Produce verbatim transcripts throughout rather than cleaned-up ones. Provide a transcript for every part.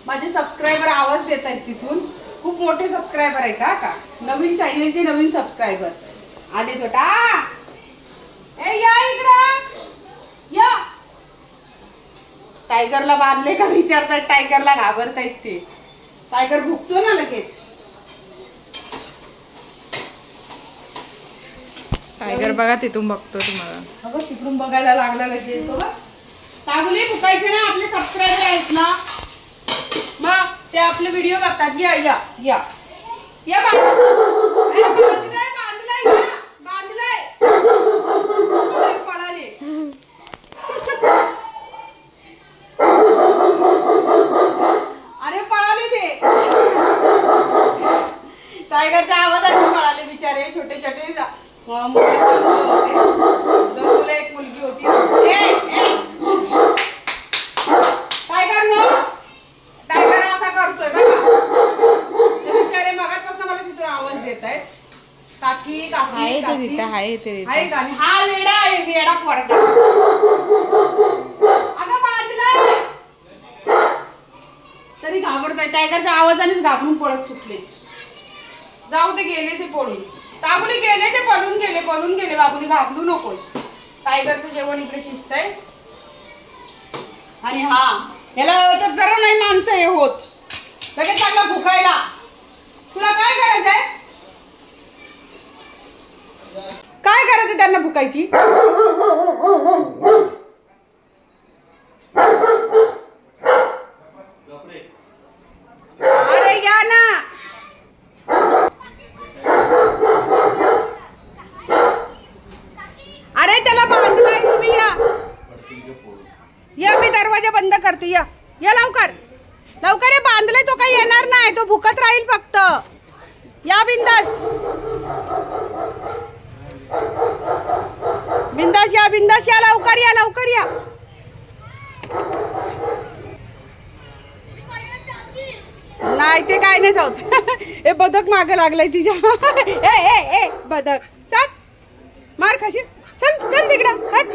माझे सबस्क्रायबर आवाज देत आहेत तिथून, खूप मोठे सबस्क्रायबर आहेत हा का, नवीन चॅनलचे नवीन सबस्क्रायबर आले छोटा. ए या इकडं या. टायगरला बांधले का विचारतात, टायगरला घाबरतायत ते. टायगर भुकतो ना लगेच. टायगर बघा तिथून बघतो तुम्हाला. अगं तिकडून बघायला लागला लगेच. बघा टागुले भुकायचे ना, आपले सबस्क्रायबर आहेत ना मग ते आपले व्हिडिओ बघतात. या या या या बांधलाय बांधलाय बांधलाय पळाले. अरे पळाले ते टायगरच्या आवाजाने पळाले बिचारे. छोटे छोटे मुले होते, दोन मुलं एक मुलगी होती. टायगर नो, टायगर असा करतोय बघा. ते बिचारे मगाचपासून मला तिथून आवाज देत आहेत. काकी काकी काकी आहे का. हा वेडा आहे, वेडा पोरगा. अगं बांधलाय तरी घाबरताय. टायगरच्या आवाजानेच घाबरून पळत सुटले. जाऊ ते गेले ते पळून. बाबुली गेले ते पळून गेले पळून गेले. बाबुली घाबरू नकोस. टायगरचं जेवण इकडे शिजतंय. आणि हा ह्याला तर जरा नाही माणसं हे होत, लगेच चांगला भुकायला. तुला काय करायचं आहे, काय करायचं त्यांना भुकायची. अरे या ना. अरे त्याला बांधलाय तुम्ही. या या मी दरवाजा बंद करते. या या लवकर लवकर. हे बांधलाय तो काही येणार नाही, तो भुकत राहील फक्त. या बिंदास बिंदास या बिंदास या. लवकर या लवकर या. नाही ते काय नाही जाऊत. हे बदक मागे लागलाय तिच्या. ए ए ए बदक चल मार खाशी. चल चल तिकडं हट.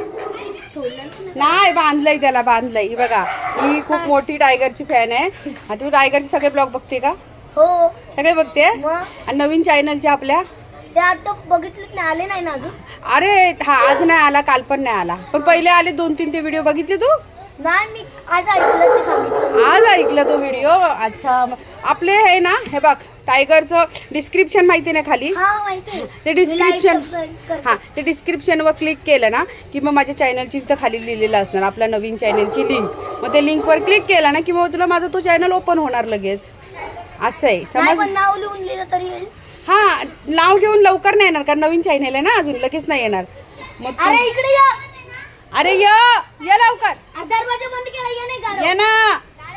नाही बांधलंय त्याला, बांधलंय. ही बघा ही खूप मोठी टायगरची फॅन आहे. तू टायगरचे सगळे ब्लॉग बघते का. हो सगळे बघते. आणि नवीन चॅनलचे आपल्या ते आता बघितलेच नाही, आले नाही ना अजून. अरे हा आज नाही आला, काल पण नाही आला, पण पहिले आले दोन तीन ते व्हिडिओ बघितले तू. नाही मी आज ऐकलं ते सांगितलं. आज ऐकलं तो व्हिडिओ. अच्छा आपले हे ना हे बघ टायगरचं डिस्क्रिप्शन माहिती ना खाली. हा माहिती. ते डिस्क्रिप्शन हा ते डिस्क्रिप्शन वर क्लिक केलं ना की मग माझ्या चॅनलची तिथं खाली लिहिलेलं असणार आपल्या नवीन चॅनलची लिंक. मग ते लिंक वर क्लिक केला ना की मग तुला माझा तो चॅनल ओपन होणार लगेच. असं आहे समज. नाव लिहून लिहिलं तरी येईल. हा नाव घेऊन लवकर नाही येणार कारण नवीन चॅनल आहे ना अजून, लगेच नाही येणार. मग अरे इकडे या. अरे या या लवकर. दरवाजा बंद केला. ये नाही ये ना.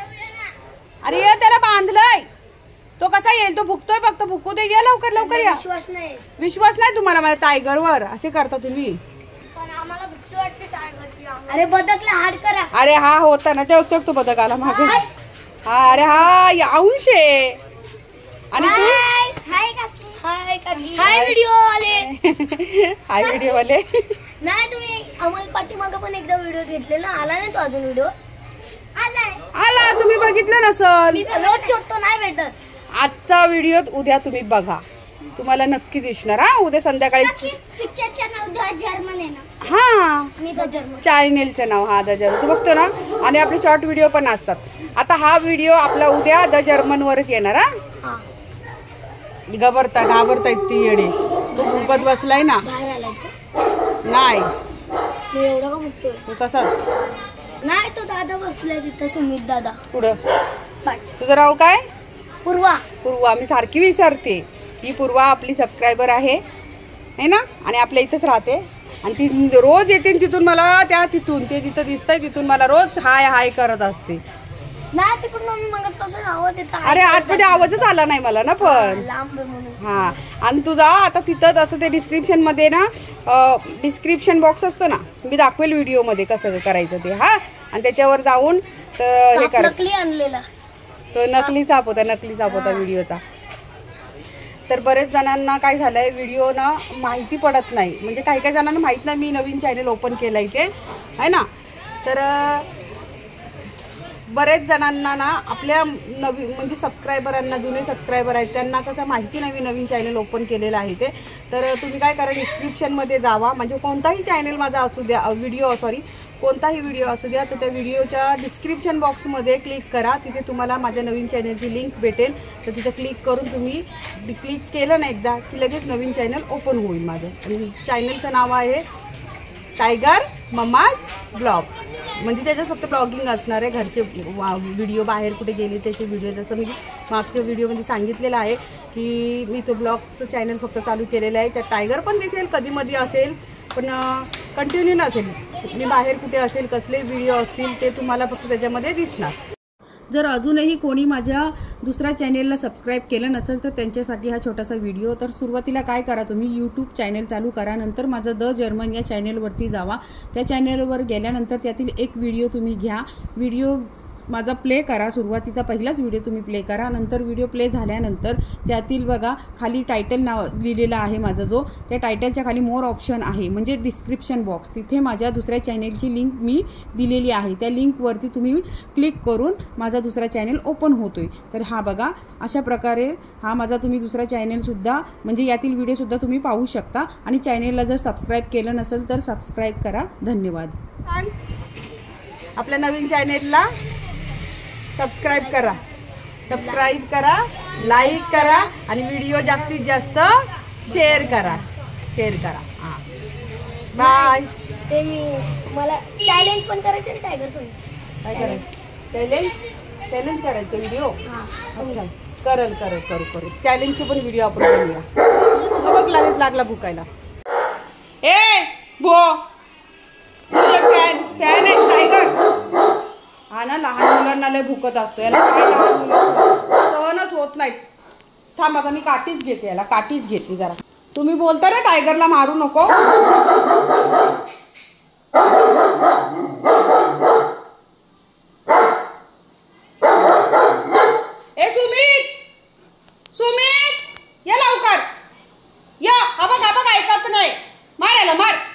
अरे ये त्याला बांधलंय. तो कसा येईल, तो भुकतोय फक्त. भुकू दे. ये लवकर लवकर या. विश्वास नाही. विश्वास नाही तुम्हाला माझ्या टायगरवर. असे करता तुम्ही. पण आम्हाला भीती वाटते टायगरची. अरे बदकला हाड करा. अरे हा होता ना ते तो बदक आला मागे. हा अरे हा अंश आहे. आणि तू हाय काकी. हाय काकी. हाय व्हिडिओ आले. हाय व्हिडिओ वाले. नाही तुम्ही अमोल पाठीमागं पण एकदा व्हिडिओ घेतलेला, आला नाही तो अजून व्हिडिओ. आलाय आला तुम्ही बघितलं नसल. मी रोज शोधतो नाही भेटत. आजचा व्हिडिओ उद्या तुम्ही बघा, तुम्हाला नक्की दिसणार. हा उद्या संध्याकाळी. पिक्चरचं नाव द जर्मन आहे ना. हा मी द जर्मन चॅनेलचं नाव हा द जर्मन. तू बघतो ना. आणि आपले शॉर्ट व्हिडिओ पण असतात. आता हा व्हिडिओ आपला उद्या द जर्मन वरच येणार. हा घाबरता घाबरतायत ती येडे. तो भुकत बसलाय ना. बाहेर आलाय तो. नाही मी एवढा का भुकतोय. तू तसाच नाही. तो दादा बसलाय तिथं, सुमित दादा. पुढं तुझं नाव काय. पूर्वा. पूर्वा. मी सारखी विसरते. ही पूर्वा आपली सबस्क्रायबर आहे है ना. आणि आपल्या इथंच राहते. आणि ती रोज येते तिथून मला त्या तिथून ते तिथं दिसतंय तिथून मला रोज हाय हाय करत असते. नाही तिकडून मम्मी मग तसं आवाज येत. अरे आतमध्ये आवाजच आला नाही मला ना पण. लांब म्हणून. हा आणि तुझा आता तिथं असं ते डिस्क्रिप्शन मध्ये ना डिस्क्रिप्शन बॉक्स असतो ना, मी दाखवेल व्हिडिओ मध्ये कसं करायचं ते. हा आणि त्याच्यावर जाऊन हे करायचं. नकली आणलेला तो नकली साप होता. नकली साप होता व्हिडिओचा. तर बरेच जणांना काय झालंय व्हिडिओ ना माहिती पडत नाही. म्हणजे काही काही जणांना माहित नाही मी नवीन चॅनल ओपन केलंय ते आहे ना. तर बरेच जणांना ना आपल्या नवीन म्हणजे सबस्क्रायबरांना, जुने सबस्क्रायबर आहेत त्यांना कसं माहिती नवीन नवीन चॅनल ओपन केलेलं आहे ते. तर तुम्ही काय करा, डिस्क्रिप्शनमध्ये जावा, म्हणजे कोणताही चॅनल माझा असू द्या, व्हिडिओ सॉरी कोणताही व्हिडिओ असू द्या, तर त्या व्हिडिओच्या डिस्क्रिप्शन बॉक्समध्ये क्लिक करा. तिथे तुम्हाला माझ्या नवीन चॅनलची लिंक भेटेल. तर तिथे क्लिक करून तुम्ही क्लिक केलं ना एकदा की लगेच नवीन चॅनल ओपन होईल माझं. आणि चॅनलचं नाव आहे टायगर मम्माज ब्लॉग. म्हणजे त्याच्यात फक्त ब्लॉगिंग असणार आहे, घरचे व्हिडिओ, बाहेर कुठे गेली त्याचे व्हिडिओ. जसं मी मागच्या व्हिडिओमध्ये सांगितलेलं आहे की मी तो ब्लॉगचं चॅनल फक्त चालू केलेलं आहे. त्यात टायगर पण दिसेल, कधीमधी असेल, पण कंटिन्यू नसेल. मी बाहेर कुठे असेल, कसले व्हिडिओ असतील ते तुम्हाला फक्त त्याच्यामध्ये दिसणार. जर अजूनही कोणी माझ्या दुसऱ्या चॅनेलला सबस्क्राईब केलं नसेल तर त्यांच्यासाठी हा छोटासा व्हिडिओ. तर सुरुवातीला काय करा, तुम्ही यूट्यूब चॅनल चालू करा. नंतर माझं द जर्मन या चॅनेलवरती जावा. त्या चॅनेलवर गेल्यानंतर त्यातील एक व्हिडिओ तुम्ही घ्या. व्हिडिओ माझा प्ले करा. सुरुवातीचा पहिलाच व्हिडिओ तुम्ही प्ले करा. नंतर व्हिडिओ प्ले झाल्यानंतर त्यातील बघा खाली टायटल नाव लिहिलेला आहे माझा, जो त्या टायटलच्या खाली मोर ऑप्शन आहे, म्हणजे डिस्क्रिप्शन बॉक्स. तिथे माझ्या दुसऱ्या चॅनेलची लिंक मी दिलेली आहे. त्या लिंकवरती तुम्ही क्लिक करून माझा दुसरा चॅनेल ओपन होतोय. तर हा बघा अशा प्रकारे हा माझा तुम्ही दुसरा चॅनेलसुद्धा, म्हणजे यातील व्हिडिओसुद्धा तुम्ही पाहू शकता. आणि चॅनेलला जर सबस्क्राईब केलं नसेल तर सबस्क्राईब करा. धन्यवाद. आपल्या नवीन चॅनेलला सबस्क्राईब करा, सबस्क्राईब करा, लाईक करा आणि व्हिडिओ जास्तीत जास्त शेअर करा, शेअर करा. हां बाय. ते मी मला चॅलेंज पण करायचं टायगर सोबत. काय करायचं? चॅलेंज चॅलेंज करायचं व्हिडिओ. हां करल करल करू करू चॅलेंजचे पण व्हिडिओ आपण करूया. बघ लगेच लागला भुकायला. ए भो फॅन फॅन आहे टायगर. हा ना लहान मुलांना लय भुकत असतो. याला काय लहान मुलं सहनच होत नाहीत. थांब आता मी काठीच घेते, याला काठीच घेते जरा. तुम्ही बोलता ना टायगरला मारू नको. ए सुमित, सुमित या लवकर या. हा बघ हा बघ ऐकत नाही. मार याला मार.